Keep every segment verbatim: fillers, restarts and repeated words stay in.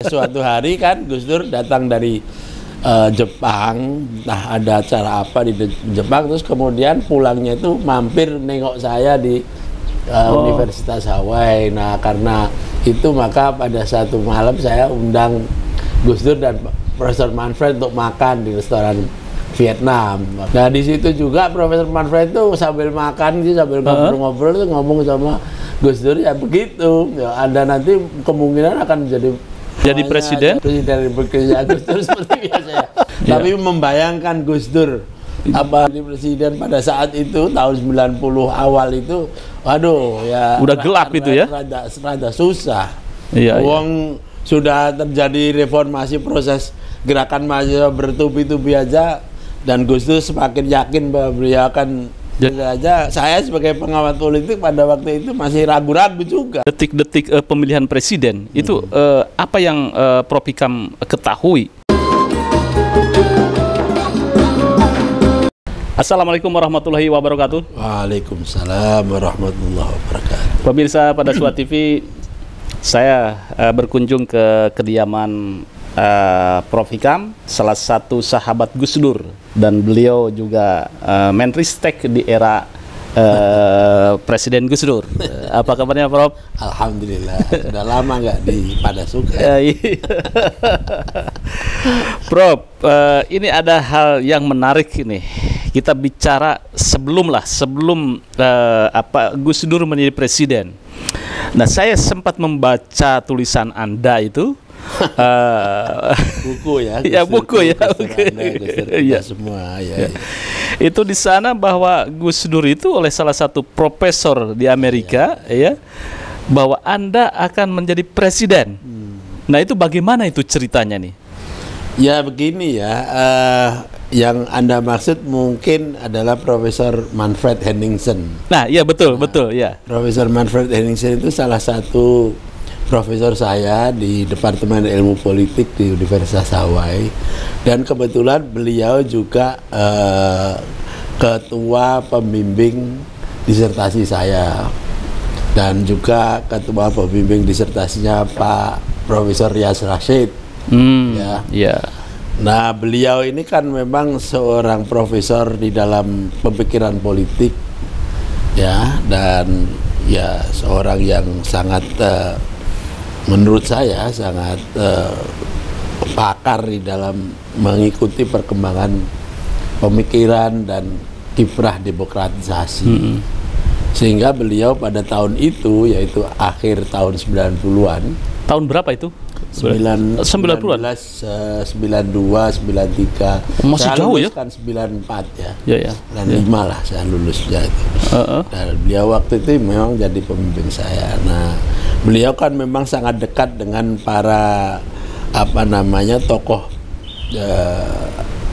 suatu hari kan Gus Dur datang dari uh, Jepang, entah ada acara apa di Jepang, terus kemudian pulangnya itu mampir nengok saya di uh, oh. Universitas Hawaii. Nah karena itu maka pada satu malam saya undang Gus Dur dan Profesor Manfred untuk makan di restoran Vietnam. Nah di situ juga Profesor Manfred itu sambil makan sih, sambil ngobrol-ngobrol tuh ngomong sama Gus Dur ya begitu. Ya, Anda nanti kemungkinan akan menjadi jadi presiden. Presiden bekerja Gus Dur seperti biasa ya. Tapi membayangkan Gus Dur apa di presiden pada saat itu tahun sembilan puluh awal itu, waduh ya. Udah gelap itu ya. Rada, rada susah. Iya. Uang iya. Sudah terjadi reformasi proses gerakan mahasiswa bertubi-tubi aja. Dan Gus Dur semakin yakin bahwa beliau akan saja. Saya sebagai pengamat politik pada waktu itu masih ragu-ragu juga. Detik-detik uh, pemilihan presiden hmm. itu uh, apa yang uh, Prof Hikam ketahui? Assalamualaikum warahmatullahi wabarakatuh. Waalaikumsalam warahmatullahi wabarakatuh. Pemirsa pada Suara T V, saya uh, berkunjung ke kediaman Uh, Prof Hikam, salah satu sahabat Gus Dur, dan beliau juga uh, Menristek di era uh, Presiden Gus Dur. Uh, apa kabarnya Prof? Alhamdulillah, sudah lama nggak di Padasuka. Prof, uh, ini ada hal yang menarik ini. Kita bicara sebelum lah, sebelum uh, apa Gus Dur menjadi presiden. Nah, saya sempat membaca tulisan Anda itu. uh, buku ya, ya buku ya, buku. Ya semua ya, ya. Itu di sana bahwa Gus Dur itu oleh salah satu profesor di Amerika ya, ya bahwa Anda akan menjadi presiden. Hmm. Nah itu bagaimana itu ceritanya nih? Ya begini ya, uh, yang Anda maksud mungkin adalah Profesor Manfred Henningsen. Nah iya betul nah, betul ya. Profesor Manfred Henningsen itu salah satu profesor saya di Departemen Ilmu Politik di Universitas Hawaii, dan kebetulan beliau juga uh, ketua pembimbing disertasi saya, dan juga ketua pembimbing disertasinya Pak Profesor Riaz Rashid. Hmm, ya. Yeah. Nah beliau ini kan memang seorang profesor di dalam pemikiran politik, ya, dan ya seorang yang sangat uh, menurut saya sangat uh, pakar di dalam mengikuti perkembangan pemikiran dan kiprah demokratisasi. Mm-hmm. Sehingga beliau pada tahun itu, yaitu akhir tahun sembilan puluhan. Tahun berapa itu? sembilan puluhan. sembilan puluh dua, sembilan puluh tiga. Masih saya jauh lulus ya? Kan sembilan puluh empat ya. Ya, ya. sembilan puluh lima ya. Lah saya lulusnya itu. Uh-uh. Dan beliau waktu itu memang jadi pembimbing saya. Nah, beliau kan memang sangat dekat dengan para apa namanya tokoh eh,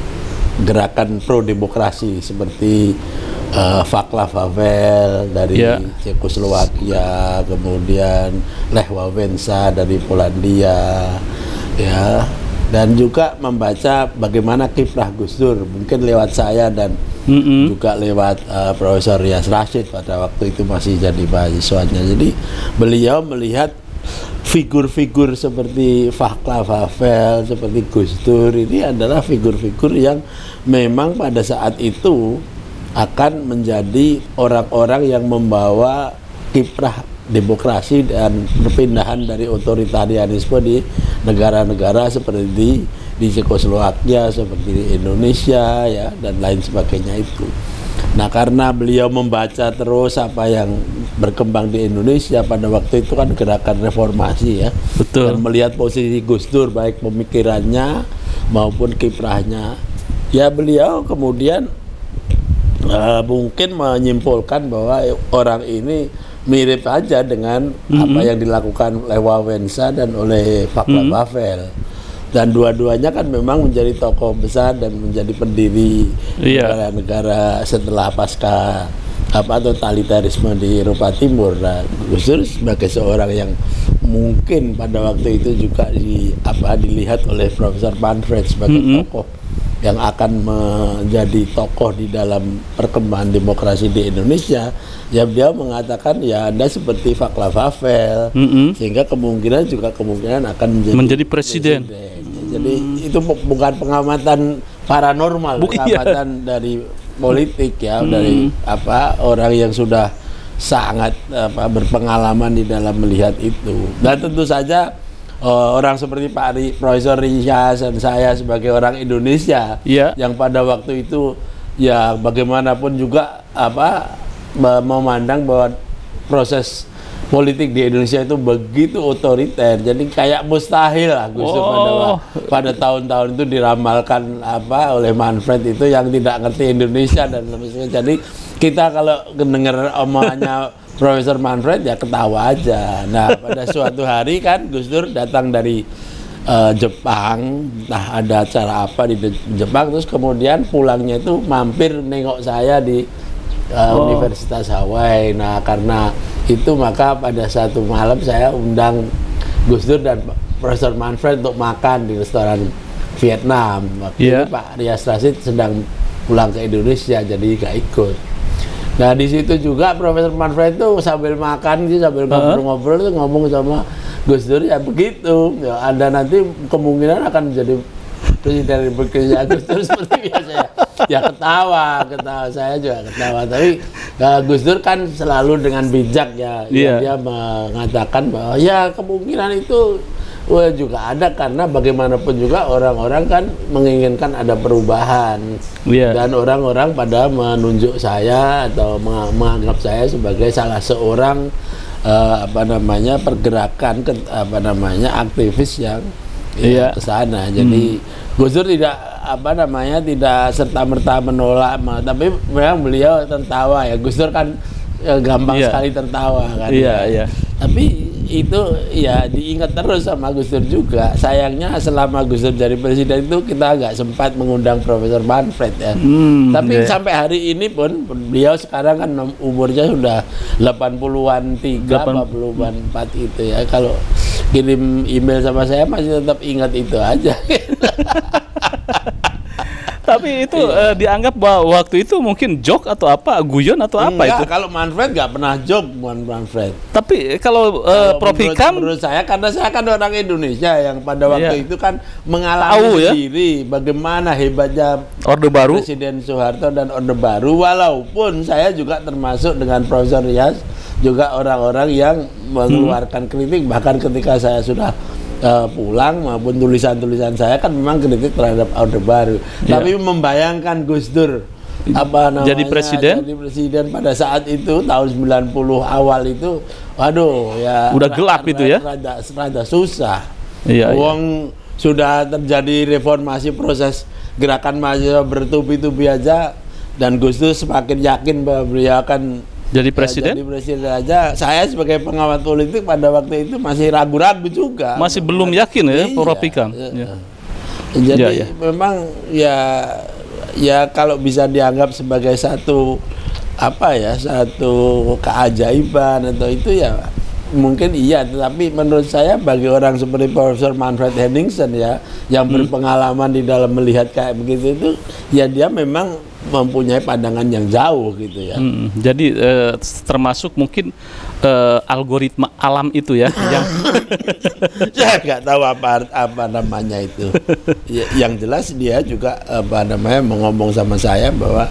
gerakan pro demokrasi seperti uh, Václav Havel dari yeah. Cekoslowakia, kemudian Lech Wałęsa dari Polandia, ya, dan juga membaca bagaimana kiprah Gus Dur mungkin lewat saya dan mm-hmm. juga lewat uh, Profesor Riaz Rashid pada waktu itu masih jadi mahasiswanya. Jadi beliau melihat figur-figur seperti Václav Havel, seperti Gus Dur ini adalah figur-figur yang memang pada saat itu akan menjadi orang-orang yang membawa kiprah demokrasi dan perpindahan dari otoritarianisme di negara-negara seperti di, di Cekoslowakia, seperti di Indonesia, ya, dan lain sebagainya itu. Nah, karena beliau membaca terus apa yang berkembang di Indonesia pada waktu itu kan gerakan reformasi, ya. Betul. Dan melihat posisi Gus Dur baik pemikirannya maupun kiprahnya, ya beliau kemudian uh, mungkin menyimpulkan bahwa orang ini mirip aja dengan mm-hmm. apa yang dilakukan oleh Wałęsa dan oleh Václav mm-hmm. Havel. Dan dua-duanya kan memang menjadi tokoh besar dan menjadi pendiri yeah. negara-negara setelah pasca apa totalitarisme di Eropa Timur. Nah, Gus Dur sebagai seorang yang mungkin pada waktu itu juga di apa dilihat oleh Profesor Manfred sebagai mm-hmm. tokoh yang akan menjadi tokoh di dalam perkembangan demokrasi di Indonesia, ya beliau mengatakan ya Anda seperti Václav Havel, mm-hmm. sehingga kemungkinan juga kemungkinan akan menjadi, menjadi presiden. presiden. Jadi hmm. itu bukan pengamatan paranormal, Buk, pengamatan iya. dari politik ya, hmm. dari apa orang yang sudah sangat apa, berpengalaman di dalam melihat itu. Dan tentu saja uh, orang seperti Pak Ri, Profesor Rias dan saya sebagai orang Indonesia yeah. yang pada waktu itu ya bagaimanapun juga apa memandang bahwa proses politik di Indonesia itu begitu otoriter, jadi kayak mustahil lah Gus Dur oh. pada pada tahun-tahun itu diramalkan apa oleh Manfred itu yang tidak ngerti Indonesia dan sebagainya. Jadi kita kalau mendengar omongannya Profesor Manfred ya ketawa aja. Nah pada suatu hari kan Gus Dur datang dari uh, Jepang, entah ada acara apa di Jepang, terus kemudian pulangnya itu mampir nengok saya di Uh, oh. Universitas Hawaii. Nah karena itu maka pada satu malam saya undang Gus Dur dan Profesor Manfred untuk makan di restoran Vietnam. Waktu yeah. itu Pak Rias Rashid sedang pulang ke Indonesia, jadi gak ikut. Nah di situ juga Profesor Manfred itu sambil makan gitu, sambil ngobrol-ngobrol uh-huh. tuh ngomong sama Gus Dur ya begitu. Ya, Anda nanti kemungkinan akan menjadi presiden Republik Gus Dur seperti biasa ya. Ya ketawa, ketawa saya juga ketawa. Tapi uh, Gus Dur kan selalu dengan bijak ya, yeah. dia mengatakan bahwa ya kemungkinan itu wah, juga ada karena bagaimanapun juga orang-orang kan menginginkan ada perubahan yeah. dan orang-orang pada menunjuk saya atau menganggap saya sebagai salah seorang uh, apa namanya pergerakan ke, apa namanya aktivis yang ya, yeah. ke sana. Jadi hmm. Gus Dur tidak apa namanya tidak serta-merta menolak, tapi memang beliau tertawa ya. Gus Dur kan ya, gampang yeah. sekali tertawa kan. Iya, yeah, iya. Yeah. Tapi itu ya diingat terus sama Gus Dur juga. Sayangnya selama Gus Dur jadi presiden itu kita agak sempat mengundang Profesor Manfred ya. Hmm, tapi yeah. sampai hari ini pun beliau sekarang kan umurnya sudah delapan puluhan tiga, delapan puluhan empat itu ya. Kalau kirim email sama saya masih tetap ingat itu aja. Tapi itu iya. uh, dianggap bahwa waktu itu mungkin joke atau apa, guyon atau apa Enggak, itu? Kalau Manfred nggak pernah joke, bukan Manfred. Tapi kalau, uh, kalau Prof Hikam, menurut saya karena saya kan orang Indonesia yang pada waktu iya. itu kan mengalami Tahu, sendiri ya? bagaimana hebatnya Orde Baru, Presiden Soeharto dan Orde Baru. Walaupun saya juga termasuk dengan Profesor Rias juga orang-orang yang mengeluarkan hmm. kritik, bahkan ketika saya sudah Uh, pulang maupun tulisan-tulisan saya kan memang kritik terhadap Orde Baru. Yeah. Tapi membayangkan Gus Dur apa namanya jadi presiden, jadi presiden pada saat itu tahun sembilan puluh awal itu, waduh ya udah gelap itu ya. Rada, rada susah. Iya, Wong iya. sudah terjadi reformasi proses gerakan mahasiswa bertubi-tubi aja dan Gus Dur semakin yakin bahwa beliau akan jadi presiden? Ya, jadi presiden aja. Saya sebagai pengamat politik pada waktu itu masih ragu-ragu juga. Masih belum yakin ya, iya, Prof Hikam. Ya. Ya. Jadi ya, ya. memang ya ya kalau bisa dianggap sebagai satu apa ya, satu keajaiban atau itu ya mungkin iya, tetapi menurut saya bagi orang seperti Profesor Manfred Henningsen ya yang hmm. berpengalaman di dalam melihat kayak begitu itu ya dia memang mempunyai pandangan yang jauh gitu ya. Hmm, jadi eh, termasuk mungkin eh, algoritma alam itu ya yang saya nggak tahu apa apa namanya itu. Ya, yang jelas dia juga apa namanya mengomong sama saya bahwa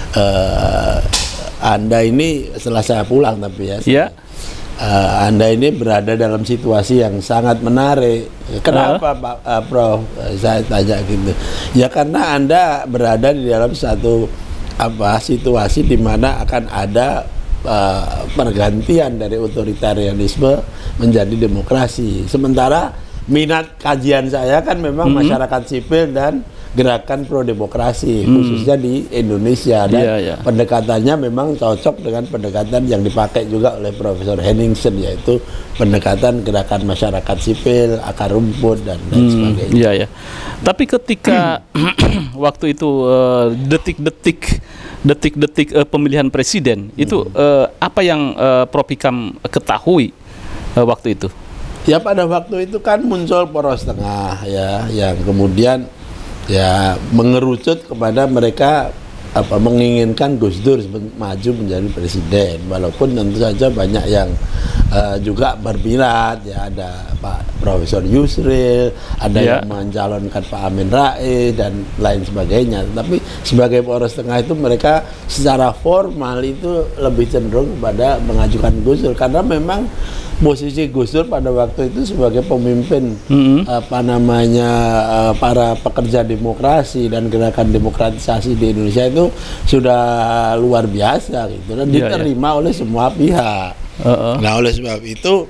eh, Anda ini setelah saya pulang tapi ya. Saya, yeah. Uh, Anda ini berada dalam situasi yang sangat menarik. Kenapa uh. Pak uh, Prof? Saya tanya gitu. Ya karena Anda berada di dalam satu apa situasi di mana akan ada uh, pergantian dari otoritarianisme menjadi demokrasi. Sementara minat kajian saya kan memang mm-hmm. masyarakat sipil dan gerakan pro demokrasi hmm. khususnya di Indonesia dan yeah, yeah. pendekatannya memang cocok dengan pendekatan yang dipakai juga oleh Profesor Henningsen, yaitu pendekatan gerakan masyarakat sipil, akar rumput dan lain hmm, sebagainya. Iya ya. Tapi ketika waktu itu detik-detik uh, detik-detik uh, pemilihan presiden hmm. itu uh, apa yang uh, Prof Hikam ketahui uh, waktu itu? Ya pada waktu itu kan muncul poros tengah ya yang kemudian ya mengerucut kepada mereka apa menginginkan Gus Dur maju menjadi presiden, walaupun tentu saja banyak yang uh, juga berminat ya, ada Pak Profesor Yusril, ada yeah. yang mencalonkan Pak Amin Rais dan lain sebagainya. Tapi sebagai poros tengah itu mereka secara formal itu lebih cenderung pada mengajukan Gus Dur, karena memang posisi Gus Dur pada waktu itu sebagai pemimpin mm-hmm. apa namanya uh, para pekerja demokrasi dan gerakan demokratisasi di Indonesia itu sudah luar biasa gitu, dan yeah, diterima yeah. oleh semua pihak. Uh-uh. Nah, oleh sebab itu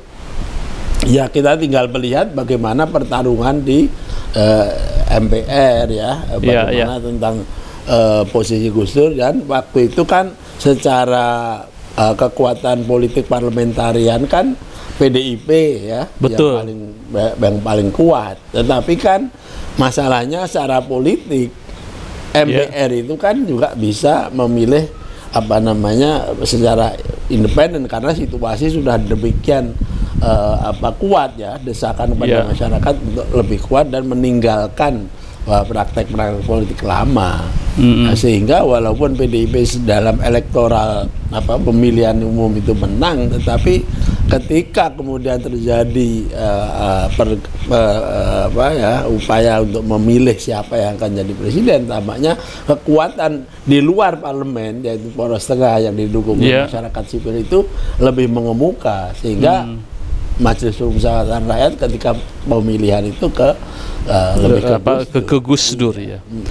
ya kita tinggal melihat bagaimana pertarungan di uh, M P R ya, bagaimana yeah, yeah. tentang uh, posisi Gus Dur, dan waktu itu kan secara uh, kekuatan politik parlementarian kan P D I P ya, betul, yang paling yang paling kuat. Tetapi kan masalahnya secara politik M P R yeah. itu kan juga bisa memilih apa namanya secara independen, karena situasi sudah demikian uh, apa kuat ya, desakan pada yeah. masyarakat untuk lebih kuat dan meninggalkan uh, praktek-praktek politik lama. Mm-hmm. Nah, sehingga walaupun P D I P dalam elektoral apa pemilihan umum itu menang, tetapi ketika kemudian terjadi uh, uh, per, uh, apa ya upaya untuk memilih siapa yang akan jadi presiden, tampaknya kekuatan di luar parlemen yaitu poros tengah yang didukung yeah. oleh masyarakat sipil itu lebih mengemuka, sehingga mm. Majelis Permusyawaratan Rakyat ketika pemilihan itu ke uh, lebih ke, apa, ke, ke Gus Dur ya. Mm.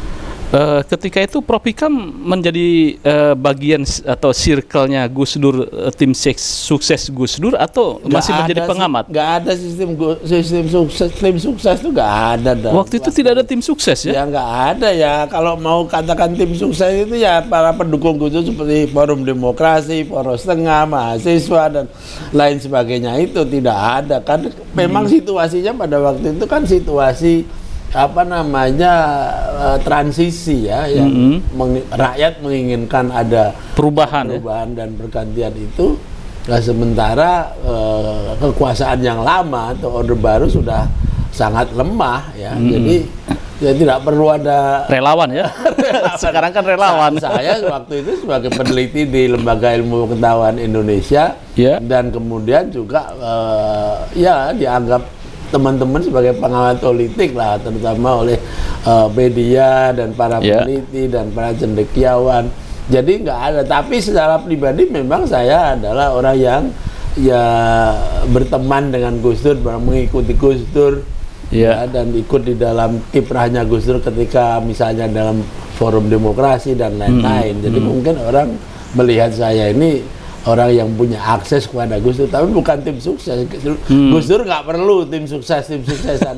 Uh, ketika itu Prof Ikam menjadi uh, bagian atau circle-nya Gus Dur, uh, tim sukses Gus Dur, atau gak masih menjadi pengamat? Nggak ada sistem sistem sukses, tim sukses itu nggak ada. Waktu itu tidak ada tim sukses ya? Ya nggak ada ya. Kalau mau katakan tim sukses itu ya para pendukung Gus Dur seperti Forum Demokrasi, Poros Tengah, mahasiswa dan lain sebagainya, itu tidak ada kan. Memang hmm. situasinya pada waktu itu kan situasi apa namanya uh, transisi ya, yang mm-hmm. meng, rakyat menginginkan ada perubahan, perubahan ya? dan pergantian itu. Nah, sementara uh, kekuasaan yang lama atau orde baru sudah sangat lemah ya, mm-hmm. jadi ya tidak perlu ada relawan ya. Sekarang kan relawan. Saya waktu itu sebagai peneliti di Lembaga Ilmu Pengetahuan Indonesia yeah. dan kemudian juga uh, ya dianggap teman-teman sebagai pengamat politik lah, terutama oleh uh, media dan para yeah. peneliti dan para cendekiawan. Jadi nggak ada. Tapi secara pribadi memang saya adalah orang yang ya berteman dengan Gus Dur, mengikuti Gus Dur yeah. ya, dan ikut di dalam kiprahnya Gus Dur ketika misalnya dalam Forum Demokrasi dan lain-lain. Hmm. Jadi hmm. mungkin orang melihat saya ini orang yang punya akses kepada Gus Dur, tapi bukan tim sukses. Hmm. Gus Dur nggak perlu tim sukses, tim suksesan.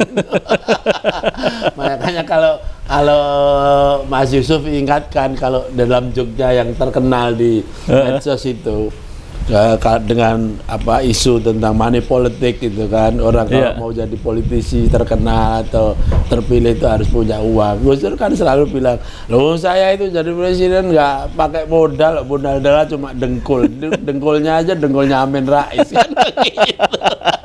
Makanya kalau kalau Mas Yusuf ingatkan, kalau dalam Jogja yang terkenal di medsos itu uh, dengan apa isu tentang money politik gitu kan, orang kalau yeah. mau jadi politisi terkenal atau terpilih itu harus punya uang. Gus Dur kan selalu bilang, loh saya itu jadi presiden nggak pakai modal, modal adalah cuma dengkul, dengkulnya aja dengkulnya Amin Rais. Kan gitu.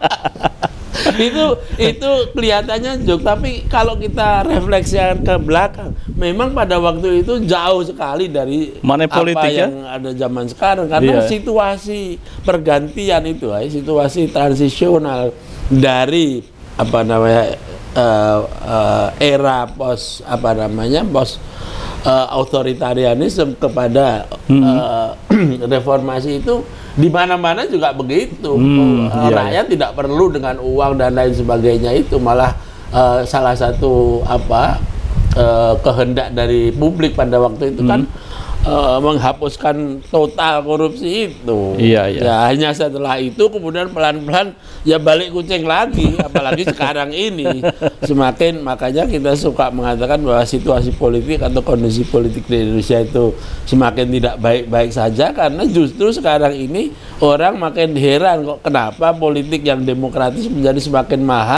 itu itu kelihatannya jok, tapi kalau kita refleksikan ke belakang, memang pada waktu itu jauh sekali dari money apa politik yang ya? ada zaman sekarang, karena yeah. situasi pergantian itu, ya, situasi transisional dari apa namanya uh, uh, era pos apa namanya pos uh, otoritarianisme kepada hmm. uh, reformasi itu di mana-mana juga begitu. Hmm, uh, iya, rakyat iya. tidak perlu dengan uang dan lain sebagainya, itu malah uh, salah satu apa uh, kehendak dari publik pada waktu itu hmm. kan uh, menghapuskan total korupsi itu. Iya, iya. Ya hanya setelah itu kemudian pelan-pelan ya balik kucing lagi, apalagi sekarang ini semakin, makanya kita suka mengatakan bahwa situasi politik atau kondisi politik di Indonesia itu semakin tidak baik-baik saja, karena justru sekarang ini orang makin heran kok kenapa politik yang demokratis menjadi semakin mahal.